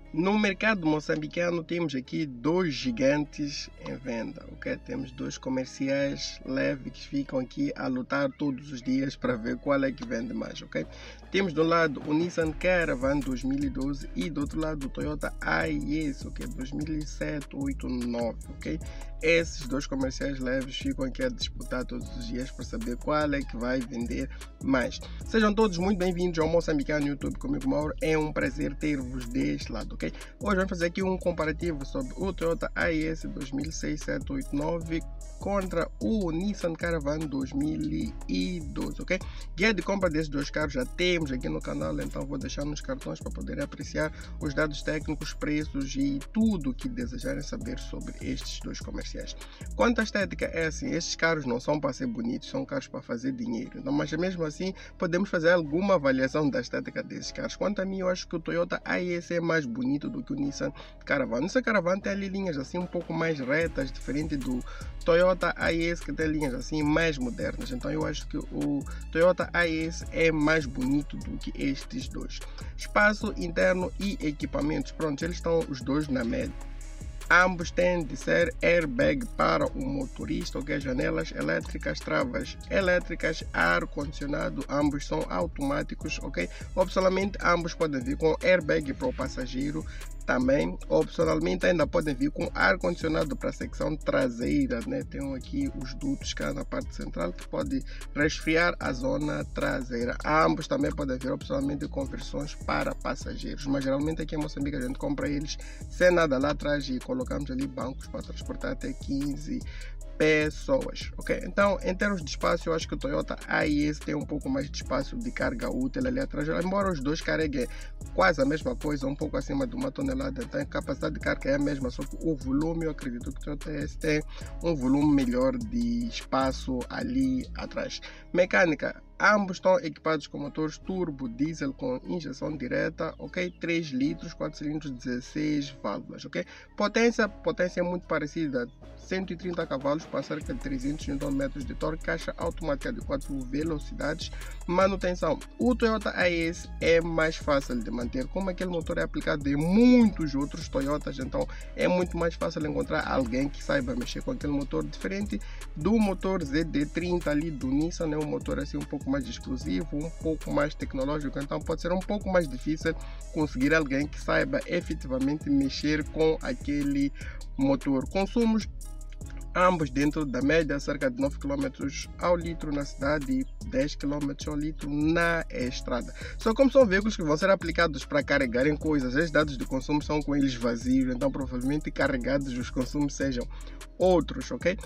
No mercado moçambicano temos aqui dois gigantes em venda, ok? Temos dois comerciais leves que ficam aqui a lutar todos os dias para ver qual é que vende mais, ok? Temos de um lado o Nissan Caravan 2012 e do outro lado o Toyota Hiace, ok? 2007, 8, 9, ok? Esses dois comerciais leves ficam aqui a disputar todos os dias para saber qual é que vai vender mais. Sejam todos muito bem-vindos ao Moçambicano YouTube comigo, Mauro. É um prazer ter-vos deste lado, ok? Hoje vamos fazer aqui um comparativo sobre o Toyota Hiace 2006, 7, 8, 9 contra o Nissan Caravan 2012, ok? Guia de compra desses dois carros já temos aqui no canal, então vou deixar nos cartões para poder apreciar os dados técnicos, preços e tudo o que desejarem saber sobre estes dois comerciais. Quanto à estética, é assim, estes carros não são para ser bonitos, são carros para fazer dinheiro, não, mas mesmo assim podemos fazer alguma avaliação da estética desses carros. Quanto a mim, eu acho que o Toyota Hiace é mais bonito do que o Nissan Caravan. O Nissan Caravan tem ali linhas assim um pouco mais retas, diferente do Toyota Hiace, que tem linhas assim mais modernas. Então eu acho que o Toyota Hiace é mais bonito do que estes dois. Espaço interno e equipamentos, pronto, eles estão os dois na média. Ambos têm de ser airbag para o motorista, ok? Janelas elétricas, travas elétricas, ar-condicionado, ambos são automáticos, ok? Opcionalmente, ambos podem vir com airbag para o passageiro. Também, opcionalmente, ainda podem vir com ar-condicionado para a secção traseira, né? Tem aqui os dutos cá na parte central que pode resfriar a zona traseira. Ambos também podem vir opcionalmente com versões para passageiros, mas geralmente aqui em Moçambique a gente compra eles sem nada lá atrás e colocamos ali bancos para transportar até 15 pessoas, ok? Então, em termos de espaço, eu acho que o Toyota Hiace tem um pouco mais de espaço de carga útil ali atrás, embora os dois carreguem quase a mesma coisa, um pouco acima de 1 tonelada, então a capacidade de carga é a mesma, só que o volume, eu acredito que o Toyota Hiace tem um volume melhor de espaço ali atrás. Mecânica, ambos estão equipados com motores turbo diesel com injeção direta, ok? 3 litros, 4 cilindros, 16 válvulas, ok? Potência é muito parecida, 130 cavalos para cerca de 300 Nm de torque, caixa automática de 4 velocidades. Manutenção, o Toyota Hiace é mais fácil de manter, como aquele motor é aplicado em muitos outros Toyotas, então é muito mais fácil encontrar alguém que saiba mexer com aquele motor, diferente do motor ZD30 ali do Nissan, é um motor assim um pouco mais explosivo, um pouco mais tecnológico, então pode ser um pouco mais difícil conseguir alguém que saiba efetivamente mexer com aquele motor. Consumos, ambos dentro da média, cerca de 9 km ao litro na cidade e 10 km ao litro na estrada. Só como são veículos que vão ser aplicados para carregarem coisas, os dados de consumo são com eles vazios, então provavelmente carregados os consumos sejam outros, ok?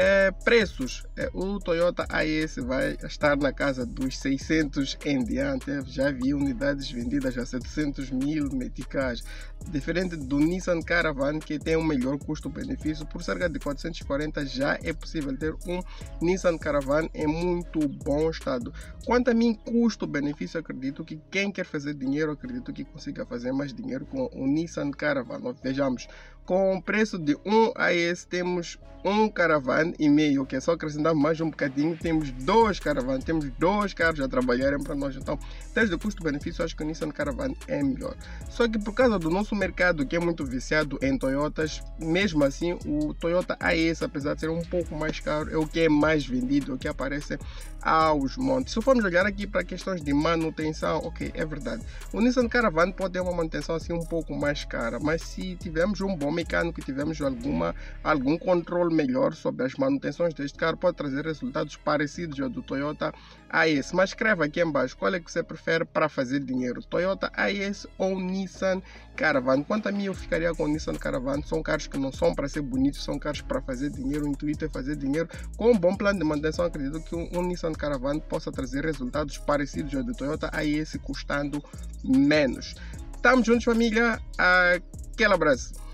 Preços, o Toyota Hiace vai estar na casa dos 600 em diante, já vi unidades vendidas a 700 mil meticais, diferente do Nissan Caravan, que tem um melhor custo-benefício, por cerca de 440 já é possível ter um Nissan Caravan em muito bom estado. Quanto a mim, custo-benefício, acredito que quem quer fazer dinheiro, acredito que consiga fazer mais dinheiro com o Nissan Caravan. Vejamos, com o preço de um Hiace temos um Caravan e meio, que é só acrescentar mais um bocadinho, temos dois Caravan, temos dois carros a trabalharem para nós. Então, desde o custo-benefício, acho que o Nissan Caravan é melhor. Só que por causa do nosso mercado, que é muito viciado em Toyotas, mesmo assim, o Toyota Hiace, apesar de ser um pouco mais caro, é o que é mais vendido, o que aparece aos montes. Se formos olhar aqui para questões de manutenção, ok, é verdade. O Nissan Caravan pode ter uma manutenção assim um pouco mais cara, mas se tivermos um bom mecânico, tivermos algum controle melhor sobre as manutenções deste carro, pode trazer resultados parecidos ao do Toyota Hiace. Mas escreva aqui embaixo qual é que você prefere para fazer dinheiro, Toyota Hiace ou Nissan Caravan. Quanto a mim, eu ficaria com o Nissan Caravan. São carros que não são para ser bonitos, são carros para fazer dinheiro. O intuito é fazer dinheiro com um bom plano de manutenção. Acredito que um Nissan Caravan possa trazer resultados parecidos ao do Toyota Hiace, custando menos. Estamos juntos, família. Aquele abraço.